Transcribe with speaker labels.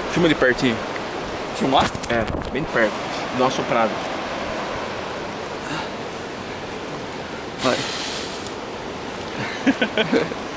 Speaker 1: Filma de pertinho.
Speaker 2: Filmar?
Speaker 1: É, bem de perto. Dá uma soprada.
Speaker 2: Vai.